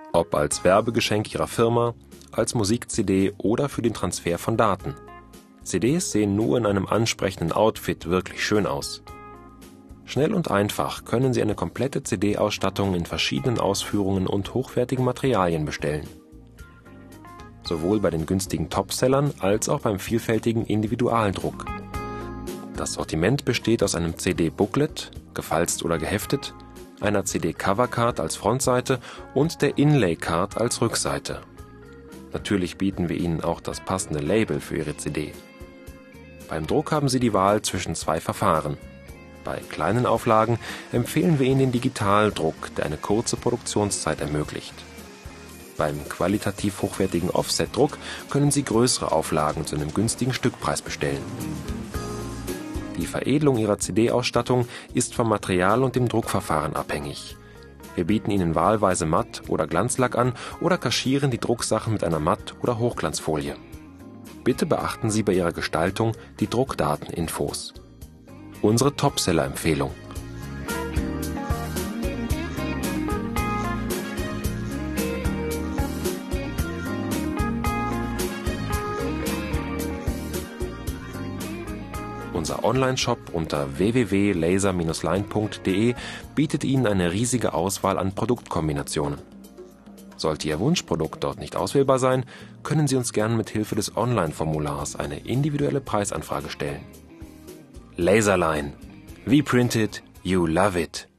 Ob als Werbegeschenk Ihrer Firma, als Musik-CD oder für den Transfer von Daten. CDs sehen nur in einem ansprechenden Outfit wirklich schön aus. Schnell und einfach können Sie eine komplette CD-Ausstattung in verschiedenen Ausführungen und hochwertigen Materialien bestellen. Sowohl bei den günstigen Topsellern als auch beim vielfältigen Individualdruck. Das Sortiment besteht aus einem CD-Booklet, gefalzt oder geheftet, einer CD-Covercard als Frontseite und der Inlay-Card als Rückseite. Natürlich bieten wir Ihnen auch das passende Label für Ihre CD. Beim Druck haben Sie die Wahl zwischen 2 Verfahren. Bei kleinen Auflagen empfehlen wir Ihnen den Digitaldruck, der eine kurze Produktionszeit ermöglicht. Beim qualitativ hochwertigen Offset-Druck können Sie größere Auflagen zu einem günstigen Stückpreis bestellen. Die Veredelung Ihrer CD-Ausstattung ist vom Material und dem Druckverfahren abhängig. Wir bieten Ihnen wahlweise Matt- oder Glanzlack an oder kaschieren die Drucksachen mit einer Matt- oder Hochglanzfolie. Bitte beachten Sie bei Ihrer Gestaltung die Druckdateninfos. Unsere Topseller-Empfehlung. Unser Onlineshop unter www.laser-line.de bietet Ihnen eine riesige Auswahl an Produktkombinationen. Sollte Ihr Wunschprodukt dort nicht auswählbar sein, können Sie uns gerne mit Hilfe des Online-Formulars eine individuelle Preisanfrage stellen. Laserline. We print it, you love it.